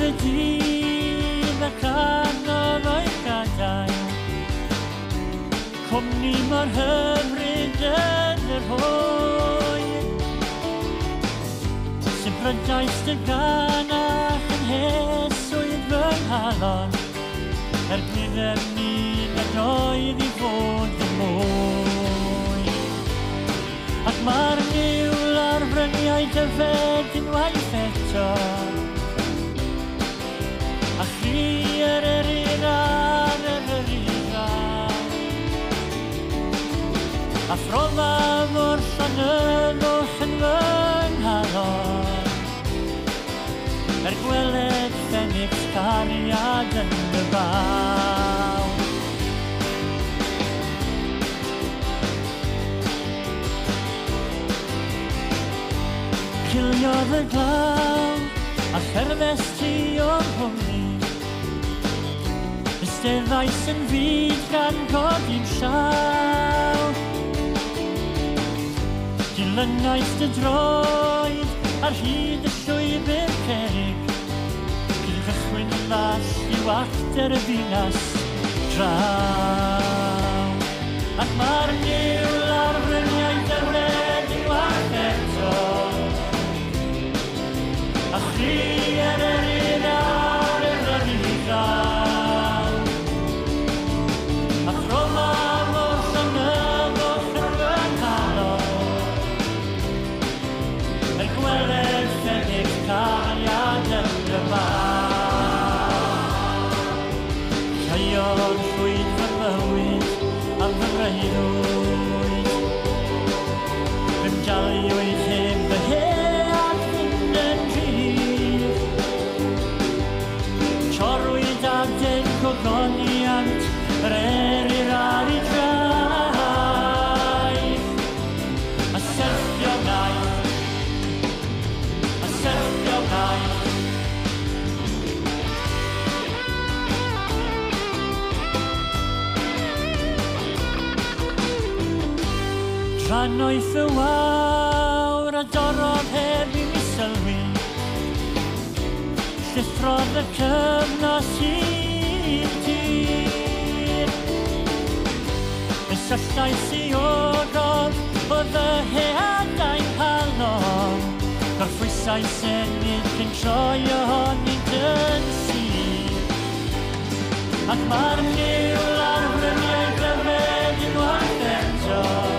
y dydd a canodd o'i gadael, cwmni mor hyfryd yn yr hwy, sy'n brydais dy ganach yn heswyd fy nghalon, glidem ni nad oedd I fod yn mwy. Ac mae'r niwl ar fryniau dyfed unwaith eto, a chi yr un ar yr un, a phroddaf o'r llonyddwch yn fy nghalon, gweled ffenix cariad yn y baw. Ciliodd y glaw a cherddest ti o'r hwmni, ysteddais yn fyd gan godi'n llaw. Dilynais dy droed ar hyd y llwybr cerig, cyn cychwyn las I wachder y ddinas draw. Ac mae'r niwl ar fryniau dyfed unwaith eto, a chi yr un ar yr un draw. A chromaf o llonyddwch yn fy nghalon, gweled ffenix cariad yn y baw. Caiodd llwyd fy mywyd am fy mreiddwyd, rym daliwyd heb fy head fynd yn rhydd, torwyd adeg gogoniant yr erir ar I draeth, a serthio naeth, Tran oedd y wawr a dorodd heb I mi sylwi, llithrodd y cyfnos i'r tir. Ysyllais I ogodd oedd y headau'n halon, gorffwysau senid cyn troi ohonynt yn sydd. Ac mae'r niwl ar fryniau dyfed unwaith eto,